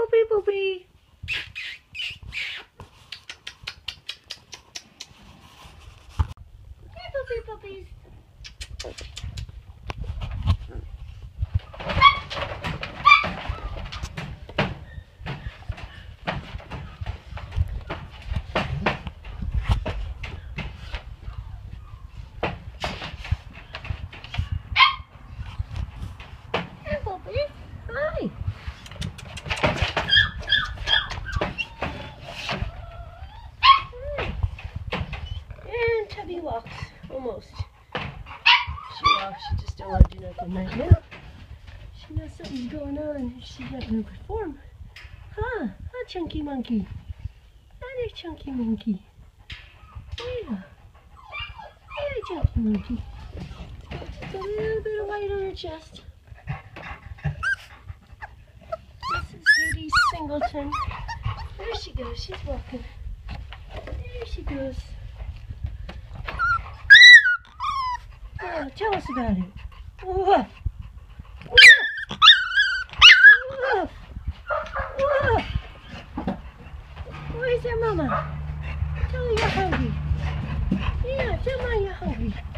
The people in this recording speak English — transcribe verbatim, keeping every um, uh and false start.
Poopy, poopy. Hey, poopy, puppies. Hey, puppy. Hi. And Tubby walks, almost. She walks, she just don't want to do nothing right now. She knows something's going on and she's not going to perform. Huh? Huh, Chunky Monkey? Hi, Chunky Monkey. Yeah. Hi, Chunky Monkey. Just a little bit of white on her chest. This is Haiti Singleton. There she goes, she's walking. There she goes. Oh, tell us about it. Woof. Woof. Woof. Woof. Where's your mama? Tell her you're hungry. Yeah, tell her you're hungry.